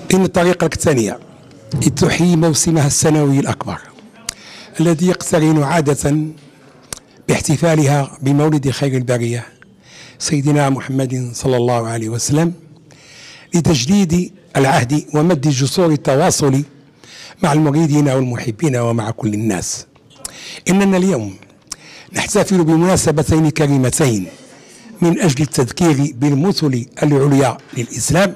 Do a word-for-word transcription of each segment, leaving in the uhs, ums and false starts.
إن الطريقة الثانية تحيي موسمها السنوي الأكبر الذي يقترن عادة باحتفالها بمولد خير البرية سيدنا محمد صلى الله عليه وسلم، لتجديد العهد ومد جسور التواصل مع المريدين والمحبين ومع كل الناس. إننا اليوم نحتفل بمناسبتين كريمتين من أجل التذكير بالمثل العليا للإسلام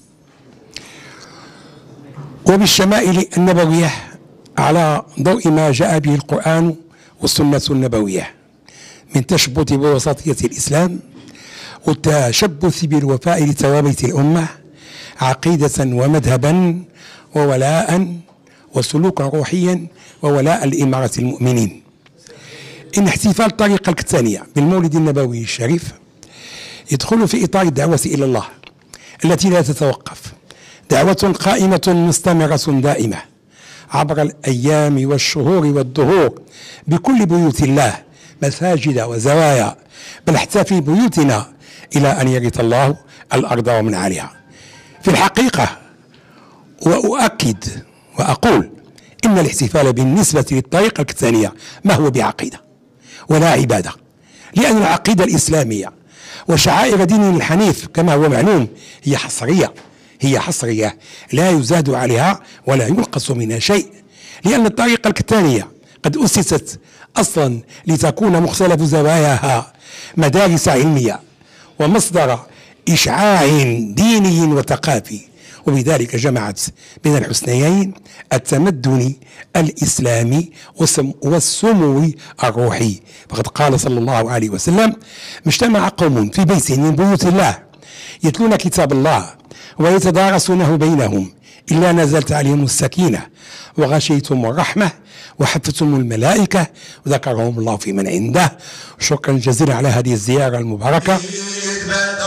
وبالشمائل النبوية على ضوء ما جاء به القرآن والسنة النبوية من تشبث بوسطية الإسلام والتشبث بالوفاء لثوابت الأمة عقيدة ومذهبا وولاء وسلوكا روحيا وولاء لإمارة المؤمنين. إن احتفال الطريقة الثانية بالمولد النبوي الشريف يدخل في إطار الدعوة إلى الله التي لا تتوقف، دعوة قائمة مستمرة دائمة عبر الأيام والشهور والدهور بكل بيوت الله مساجد وزوايا، بل حتى في بيوتنا إلى أن يرث الله الأرض ومن عليها. في الحقيقة وأؤكد وأقول إن الاحتفال بالنسبة للطريقة الثانية ما هو بعقيدة ولا عبادة، لأن العقيدة الإسلامية وشعائر ديننا الحنيف كما هو معلوم هي حصرية هي حصرية لا يزاد عليها ولا ينقص منها شيء، لأن الطريقة الثانية قد أسست أصلا لتكون مختلف زواياها مدارس علمية ومصدر إشعاع ديني وثقافي، وبذلك جمعت بين الحسنيين التمدن الإسلامي والسمو الروحي. فقد قال صلى الله عليه وسلم: ما اجتمع قوم في بيت من بيوت الله يتلون كتاب الله ويتدارسونه بينهم إلا نزلت عليهم السكينة وغشيتهم الرحمة وحفتهم الملائكة وذكرهم الله في من عنده. شكرا جزيلا على هذه الزيارة المباركة.